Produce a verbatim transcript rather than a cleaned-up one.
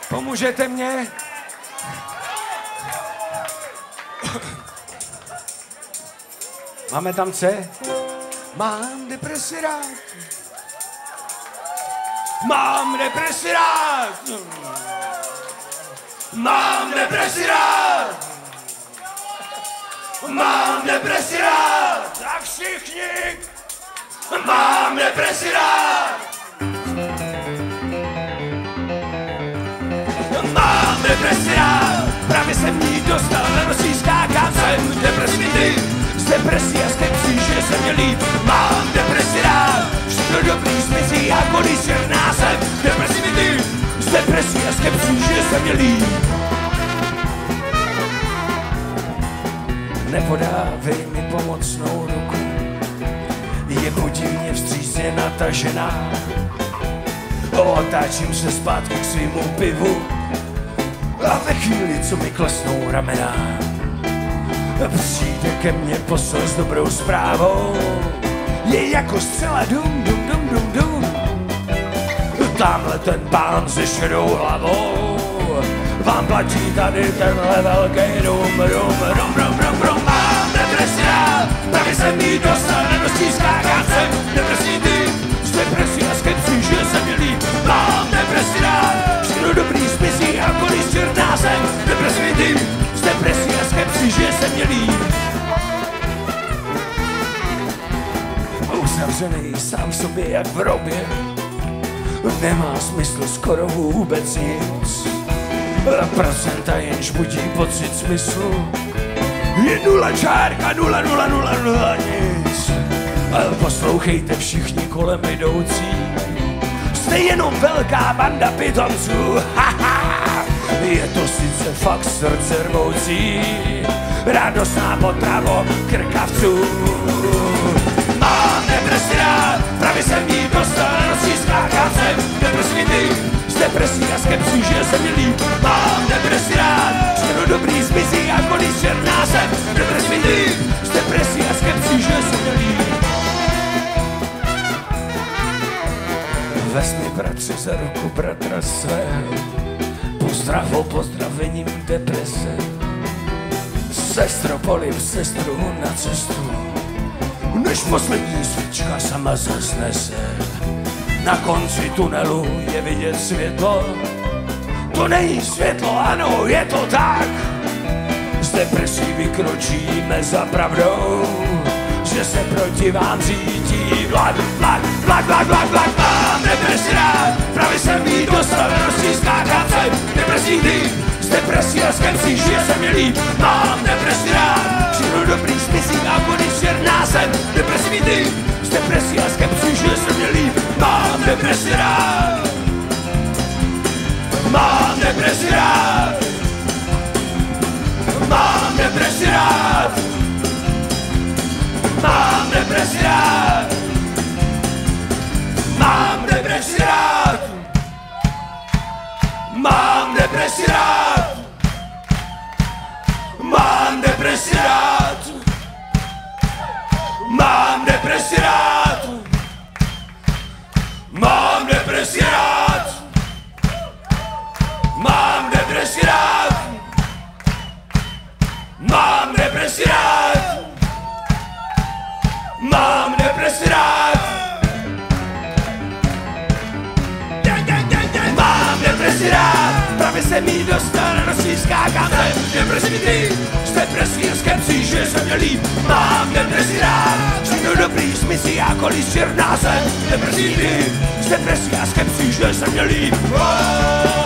Pomůžete mě? Máme tam C? Mám depresi rád. Mám depresi rád. Mám depresi rád. Mám depresi rád. Tak všichni. Mám depresi rád. Mám depresi rád. Právě jsem ní dostal, nenosí skákám jsem depresivity. Z depresí a skepsí, že se mě líp. Mám depresi rád. Všechno dobrý zmizí a kolí černá jsem depresivity. Z depresí a skepsí, že se mě líp. Nepodávej mi pomocnou ruku. Je podivně vstřícně natažená. Otáčím se zpátky k svýmu pivu. A ve chvíli, co mi klesnou ramena, přijde ke mně posel s dobrou zprávou. Je jako střela dum, dum, dum, dum, dum. Tamhle ten pán se šedou hlavou vám platí tady tenhle velký rum, rum, rum, rum, rum, rum. Mám depresi rád, právě jsem jí dostal, nenosí skákám jsem depresí ty. Z depresí a skepsí, že se mě líp. Mám depresi rád, všechno dobrý zmizí a kolí černá jsem depresí ty. Z depresí a skepsí, že se mě líp. Uzavřený sám v sobě jak v hrobě, nemá smysl skoro vůbec nic. Procenta jenž budí pocit smyslu. Je nula čárka, nula, nula, nula, nula, nic. Ale poslouchejte všichni kolem jdoucí, jste jenom velká banda pitomců. Haha, je to sice fakt srdce rvoucí, radostná potrava krkavců. Mám depresi rád, právě jsem jí dostal, nosí skákám jsem depresivity. Z depresí a skepsí, že se mi líp. Mám depresi rád, všechno dobrý zmizí a kolí černá jsem depresivity. Z depresí a skepsí, že se mi líp. Vezmi bratře za ruku bratra svého, pozdravo pozdravením deprese. Sestro, poliv sestru na cestu, než poslední svíčka sama zasnese. Na konci tunelu je vidět světlo. To není světlo, ano, je to tak. Z depresí vykročíme za pravdou, že se proti vám řídí vlak, vlak, vlak, vlak, vlak, vlak. Mám depresi rád, právě jsem jí dostal, nosí skákám jsem depresí ty. Z depresí a skepsí, že se mi líp. Mám depresi rád, všechno dobrý smysí a konec černá jsem depresivity. Z depresí a skepsí, že se mi líp. Mám depresi rád. Mám depresi rád. Mám depresi rád. Mám depresi rád. Mám depresi rád. Mám depresi rád. Mám depresi rád. Mám depresi rád. Mám depresi rád. Mám depresi rád. Mám depresi rád. Mám depresi rád. Mám depresi rád. Právě jsem jí dostal, nosí skákám jsem depresivity. Z depresí a skepsí, že se mě líp. Mám depresi rád. Všechno dobrý smysí a kolí černá jsem depresivity. Z depresí a skepsí, že se mě líp.